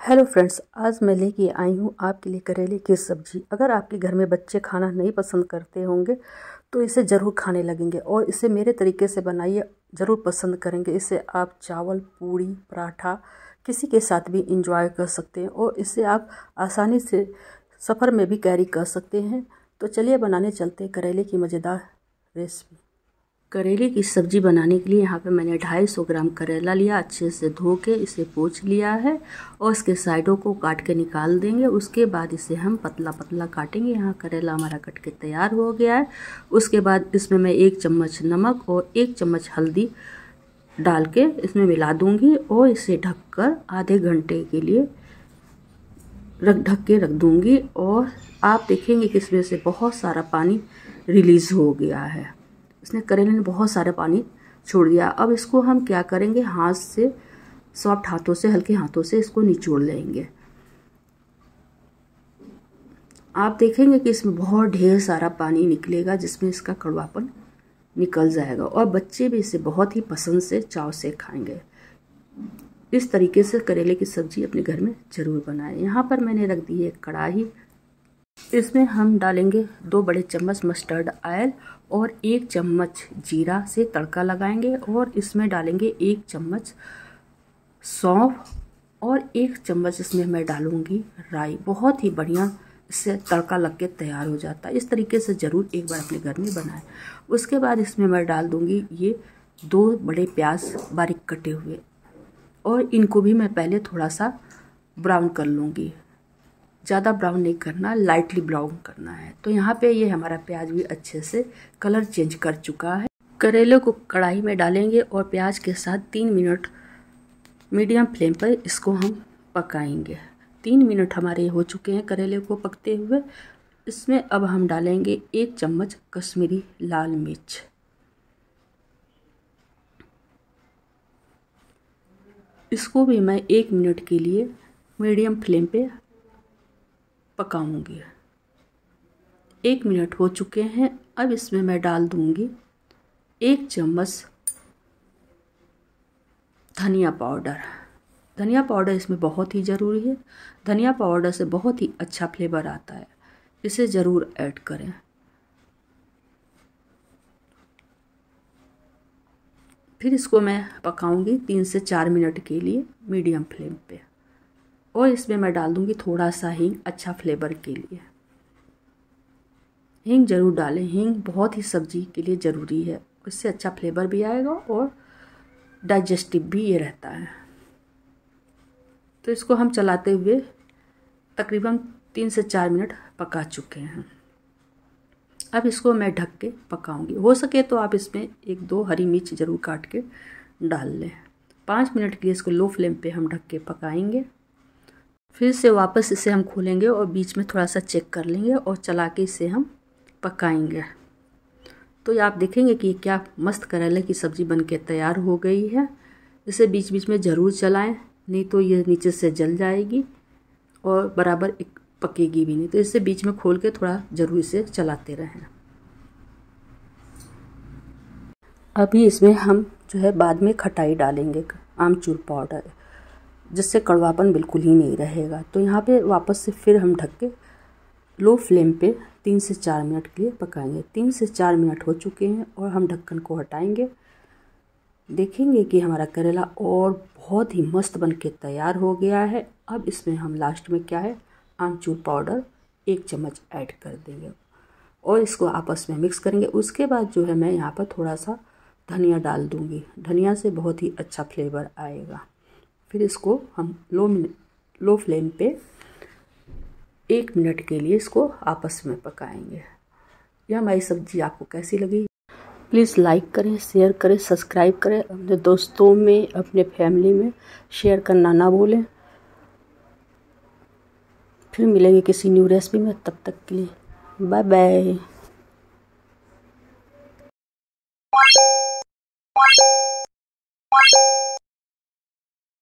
Hello friends, आज मैं लेके आई हूँ आपके लिए करेले की सब्ज़ी। अगर आपके घर में बच्चे खाना नहीं पसंद करते होंगे तो इसे ज़रूर खाने लगेंगे और इसे मेरे तरीके से बनाइए, ज़रूर पसंद करेंगे। इसे आप चावल, पूड़ी, पराठा किसी के साथ भी इंजॉय कर सकते हैं और इसे आप आसानी से सफ़र में भी कैरी कर सकते हैं। तो चलिए बनाने चलते हैं करेले की मज़ेदार रेसिपी। करेले की सब्ज़ी बनाने के लिए यहाँ पे मैंने 250 ग्राम करेला लिया, अच्छे से धो के इसे पोंछ लिया है और इसके साइडों को काट के निकाल देंगे। उसके बाद इसे हम पतला पतला काटेंगे। यहाँ करेला हमारा कट के तैयार हो गया है। उसके बाद इसमें मैं 1 चम्मच नमक और 1 चम्मच हल्दी डाल के इसमें मिला दूँगी और इसे ढककर आधे घंटे के लिए ढक के रख दूँगी। और आप देखेंगे कि इसमें से बहुत सारा पानी रिलीज़ हो गया है। इसने करेले ने बहुत सारा पानी छोड़ दिया। अब इसको हम क्या करेंगे, हाथ से सॉफ्ट हाथों से, हल्के हाथों से इसको निचोड़ लेंगे। आप देखेंगे कि इसमें बहुत ढेर सारा पानी निकलेगा जिसमें इसका कड़वापन निकल जाएगा और बच्चे भी इसे बहुत ही पसंद से चाव से खाएंगे। इस तरीके से करेले की सब्ज़ी अपने घर में ज़रूर बनाएं। यहाँ पर मैंने रख दी है कढ़ाई। इसमें हम डालेंगे 2 बड़े चम्मच मस्टर्ड ऑयल और 1 चम्मच जीरा से तड़का लगाएंगे और इसमें डालेंगे 1 चम्मच सौंफ और 1 चम्मच इसमें मैं डालूंगी राई। बहुत ही बढ़िया इससे तड़का लग के तैयार हो जाता है। इस तरीके से ज़रूर एक बार अपने घर में बनाएं। उसके बाद इसमें मैं डाल दूंगी ये 2 बड़े प्याज बारीक कटे हुए और इनको भी मैं पहले थोड़ा सा ब्राउन कर लूँगी। ज़्यादा ब्राउन नहीं करना, लाइटली ब्राउन करना है। तो यहाँ पे ये हमारा प्याज भी अच्छे से कलर चेंज कर चुका है। करेले को कढ़ाई में डालेंगे और प्याज के साथ 3 मिनट मीडियम फ्लेम पर इसको हम पकाएंगे। 3 मिनट हमारे हो चुके हैं करेले को पकते हुए। इसमें अब हम डालेंगे 1 चम्मच कश्मीरी लाल मिर्च। इसको भी मैं 1 मिनट के लिए मीडियम फ्लेम पे पकाऊंगी। 1 मिनट हो चुके हैं। अब इसमें मैं डाल दूंगी 1 चम्मच धनिया पाउडर। धनिया पाउडर इसमें बहुत ही ज़रूरी है। धनिया पाउडर से बहुत ही अच्छा फ्लेवर आता है, इसे ज़रूर ऐड करें। फिर इसको मैं पकाऊंगी 3 से 4 मिनट के लिए मीडियम फ्लेम पे और इसमें मैं डाल दूंगी थोड़ा सा हींग, अच्छा फ्लेवर के लिए। हींग ज़रूर डालें, हींग बहुत ही सब्जी के लिए ज़रूरी है। इससे अच्छा फ्लेवर भी आएगा और डाइजेस्टिव भी ये रहता है। तो इसको हम चलाते हुए तकरीबन 3 से 4 मिनट पका चुके हैं। अब इसको मैं ढक के पकाऊंगी। हो सके तो आप इसमें 1-2 हरी मिर्च ज़रूर काट के डाल लें। 5 मिनट के लिए इसको लो फ्लेम पे हम ढक के पकाएंगे। फिर से वापस इसे हम खोलेंगे और बीच में थोड़ा सा चेक कर लेंगे और चला के इसे हम पकाएंगे। तो आप देखेंगे कि क्या मस्त करेले की सब्ज़ी बनके तैयार हो गई है। इसे बीच बीच में ज़रूर चलाएं, नहीं तो ये नीचे से जल जाएगी और बराबर पकेगी भी नहीं। तो इसे बीच में खोल के थोड़ा ज़रूर इसे चलाते रहें। अभी इसमें हम जो है बाद में खटाई डालेंगे, आमचूर पाउडर, जिससे कड़वापन बिल्कुल ही नहीं रहेगा। तो यहाँ पे वापस से फिर हम ढक के लो फ्लेम पे 3 से 4 मिनट के लिए पकाएंगे। 3 से 4 मिनट हो चुके हैं और हम ढक्कन को हटाएंगे। देखेंगे कि हमारा करेला और बहुत ही मस्त बन के तैयार हो गया है। अब इसमें हम लास्ट में क्या है, आमचूर पाउडर 1 चम्मच ऐड कर देंगे और इसको आपस में मिक्स करेंगे। उसके बाद जो है मैं यहाँ पर थोड़ा सा धनिया डाल दूँगी। धनिया से बहुत ही अच्छा फ्लेवर आएगा। फिर इसको हम लो फ्लेम पे 1 मिनट के लिए इसको आपस में पकाएंगे। यह हमारी सब्ज़ी आपको कैसी लगी? प्लीज़ लाइक करें, शेयर करें, सब्सक्राइब करें। अपने दोस्तों में, अपने फैमिली में शेयर करना ना भूलें। फिर मिलेंगे किसी न्यू रेसिपी में। तब तक के लिए बाय बाय।